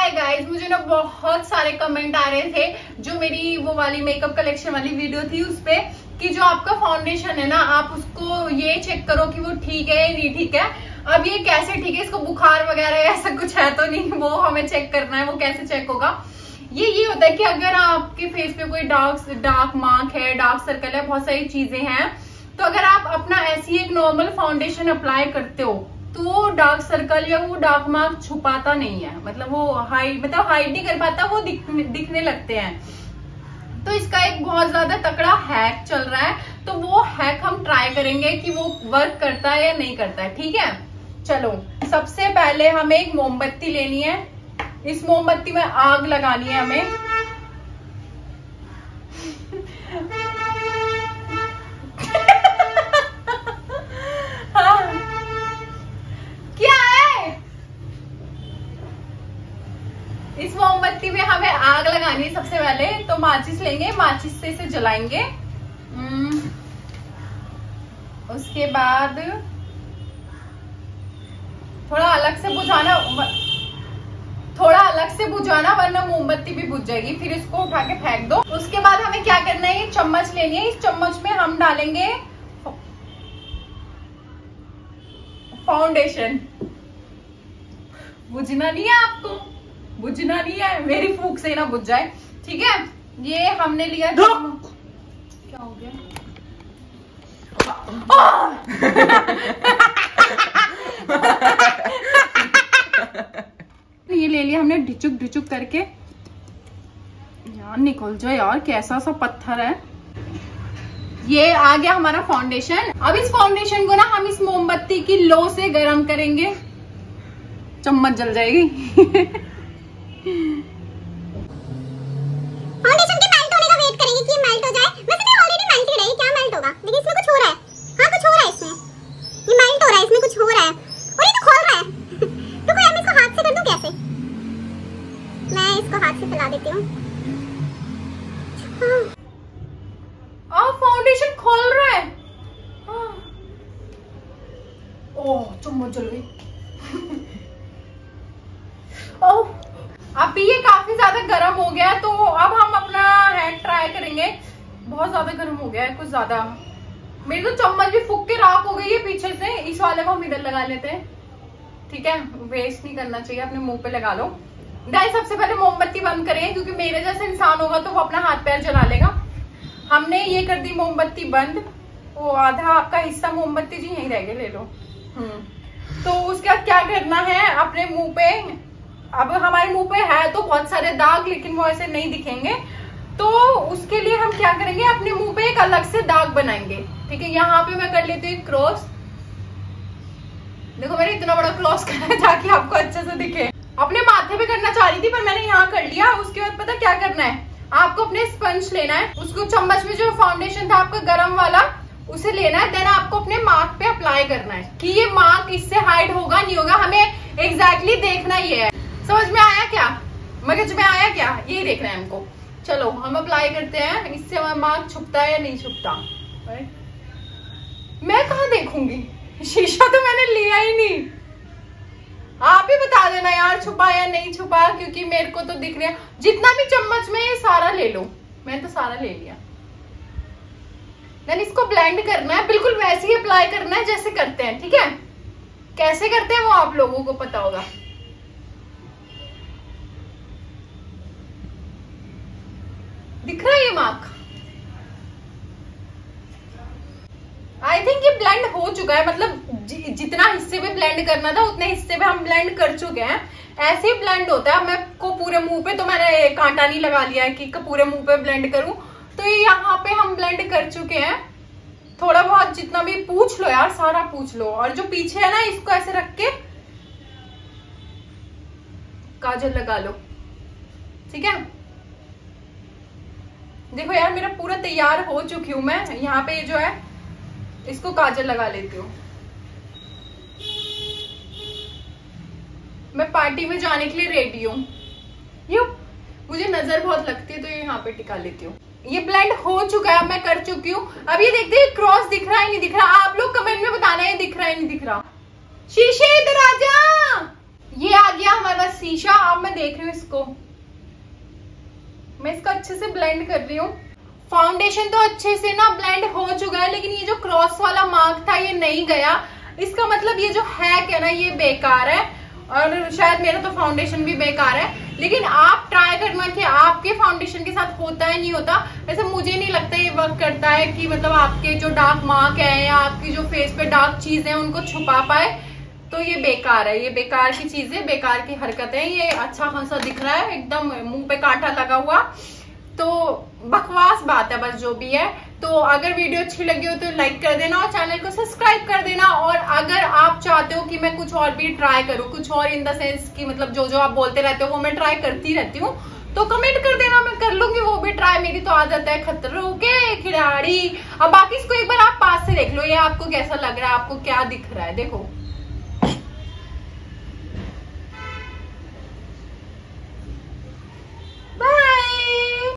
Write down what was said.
Hi guys, मुझे ना बहुत सारे कमेंट आ रहे थे जो मेरी वो वाली मेकअप कलेक्शन वाली वीडियो थी उस पे कि जो आपका फाउंडेशन है ना आप उसको ये चेक करो कि वो ठीक है या नहीं ठीक है। अब ये कैसे ठीक है, इसको बुखार वगैरह ऐसा कुछ है तो नहीं, वो हमें चेक करना है। वो कैसे चेक होगा, ये होता है कि अगर आपके फेस पे कोई डार्क मार्क है, डार्क सर्कल है, बहुत सारी चीजें हैं, तो अगर आप अपना ऐसी एक नॉर्मल फाउंडेशन अप्लाई करते हो तो वो डार्क सर्कल या वो डार्क मार्क छुपाता नहीं है, मतलब वो हाइड नहीं कर पाता, वो दिखने लगते हैं। तो इसका एक बहुत ज्यादा तकड़ा हैक चल रहा है, तो वो हैक हम ट्राई करेंगे कि वो वर्क करता है या नहीं करता है। ठीक है, चलो सबसे पहले हमें एक मोमबत्ती लेनी है। इस मोमबत्ती में आग लगानी है हमें। क्या है, इस मोमबत्ती में हमें आग लगानी है। सबसे पहले तो माचिस लेंगे, माचिस से इसे जलाएंगे। उसके बाद थोड़ा अलग से बुझाना वरना मोमबत्ती भी बुझ जाएगी। फिर इसको उठा के फेंक दो। उसके बाद हमें क्या करना है, ये चम्मच लेनी है। इस चम्मच में हम डालेंगे फाउंडेशन। बुझना नहीं है आपको, बुझना नहीं है, मेरी फूंक से ना बुझ जाए। ठीक है, ये हमने लिया। क्या हो गया? ये ले लिया हमने, ढिचुक करके। यार निकल जाए यार, कैसा सा पत्थर है। ये आ गया हमारा फाउंडेशन। अब इस फाउंडेशन को ना हम इस मोमबत्ती की लो से गर्म करेंगे। चम्मच जल जाएगी। फाउंडेशन के मेल्ट होने का वेट करेंगे कि मेल्ट हो जाए। वैसे तो ऑलरेडी मेल्टेड है, क्या मेल्ट होगा? लेकिन इसमें कुछ हो रहा है। हाँ कुछ हो रहा है इसमें, ये मेल्ट हो रहा है, इसमें कुछ हो रहा है और ये तो खोल रहा है। तो कोई मैं इसको हाथ से कर दूं कैसे? मैं इसको हाथ से फैला देती हूँ। फाउंडेशन खोल रहा है। ओह चम्मच जल गई। अभी ये काफी ज्यादा गर्म हो गया, तो अब हम अपना हैक ट्राई करेंगे। बहुत ज्यादा गर्म हो गया है, कुछ ज्यादा। मेरी तो चम्मच भी फूक के राख हो गई है पीछे से। इस वाले को हम इधर लगा लेते हैं। ठीक है, वेस्ट नहीं करना चाहिए, अपने मुंह पे लगा लो। गाइस सबसे पहले मोमबत्ती बंद करें, क्योंकि मेरे जैसे इंसान होगा तो वो अपना हाथ पैर जला लेगा। हमने ये कर दी मोमबत्ती बंद। वो आधा आपका हिस्सा मोमबत्ती जी यहीं रह गया, ले लो। तो उसके बाद क्या करना है, अपने मुंह पे, अब हमारे मुंह पे है तो बहुत सारे दाग, लेकिन वो ऐसे नहीं दिखेंगे। तो उसके लिए हम क्या करेंगे, अपने मुंह पे एक अलग से दाग बनाएंगे। ठीक है, यहाँ पे मैं कर लेती हूँ एक क्रॉस। देखो मैंने इतना बड़ा क्रॉस करा है ताकि आपको अच्छे से दिखे। अपने माथे पे करना चाह रही थी पर मैंने यहाँ कर लिया। उसके बाद पता क्या करना है, आपको अपने स्पंज लेना है, उसको चम्मच में जो फाउंडेशन था आपका गरम वाला उसे लेना है। देन आपको अपने मार्क पे अप्लाई करना है कि ये मार्क इससे हाइड होगा नहीं होगा, हमें एग्जैक्टली देखना ही है। समझ में आया क्या, मगज में आया क्या, ये देखना है हमको। चलो हम अप्लाई करते हैं, इससे हमारा मार्क छुपता है या नहीं छुपता। मैं कहाँ देखूंगी, शीशा तो मैंने लिया ही नहीं। आप ही बता देना यार छुपा या नहीं छुपा, क्योंकि मेरे को तो दिख रहा है। जितना भी चम्मच में ये सारा ले लो, मैंने तो सारा ले लिया। देन इसको ब्लेंड करना है, बिल्कुल वैसे ही अप्लाई करना है जैसे करते हैं। ठीक है, कैसे करते हैं वो आप लोगों को पता होगा। दिख रहा है ये मार्क? आई थिंक ये ब्लेंड हो चुका है, मतलब जितना हिस्से पे ब्लेंड करना था उतने हिस्से पे हम ब्लेंड कर चुके हैं। ऐसे ही ब्लेंड होता है। मैं को पूरे मुंह पे, तो मैंने कांटा नहीं लगा लिया है कि पूरे मुंह पे ब्लेंड करूं। तो ये यहाँ पे हम ब्लेंड कर चुके हैं। थोड़ा बहुत जितना भी पूछ लो यार, सारा पूछ लो। और जो पीछे है ना, इसको ऐसे रख के काजल लगा लो। ठीक है, देखो यार मेरा पूरा तैयार हो चुकी हूं मैं। यहाँ पे जो है इसको काजल लगा लेती हूँ। मैं पार्टी में जाने के लिए रेडी हूँ। मुझे नजर बहुत लगती है तो ये यहाँ पे टिका लेती हूँ। ये ब्लेंड हो चुका है, मैं कर चुकी हूँ। अब ये देखते हैं क्रॉस दिख रहा है नहीं दिख रहा। आप लोग कमेंट में बताना है दिख रहा है नहीं दिख रहा। शीशे इधर आ जा। ये आ गया हमारे पास शीशा। अब मैं देख रही हूँ इसको, मैं इसको अच्छे से ब्लेंड कर रही हूँ। फाउंडेशन तो अच्छे से ना ब्लेंड हो चुका है, लेकिन ये जो क्रॉस वाला मार्क था ये नहीं गया। इसका मतलब ये जो है क्या ना, ये बेकार है, और शायद मेरा तो फाउंडेशन भी बेकार है। लेकिन आप ट्राई करना कि आपके फाउंडेशन के साथ होता है नहीं होता। वैसे मुझे नहीं लगता ये वर्क करता है कि मतलब आपके जो डार्क मार्क है या आपकी जो फेस पे डार्क चीज है उनको छुपा पाए। तो ये बेकार है, ये बेकार की चीज है, बेकार की हरकत है। ये अच्छा खासा दिख रहा है, एकदम मुंह पे कांटा लगा हुआ, तो बकवास बात है बस जो भी है। तो अगर वीडियो अच्छी लगी हो तो लाइक कर देना और चैनल को सब्सक्राइब कर देना। और अगर आप चाहते हो कि मैं कुछ और भी ट्राई करूँ, कुछ और इन द सेंस कि मतलब जो जो आप बोलते रहते हो वो मैं ट्राई करती रहती हूँ, तो कमेंट कर देना, मैं कर लूंगी वो भी ट्राई। मेरी तो आदत है खतरों के खिलाड़ी। अब बाकी इसको एक बार आप पास से देख लो, ये आपको कैसा लग रहा है, आपको क्या दिख रहा है, देखो।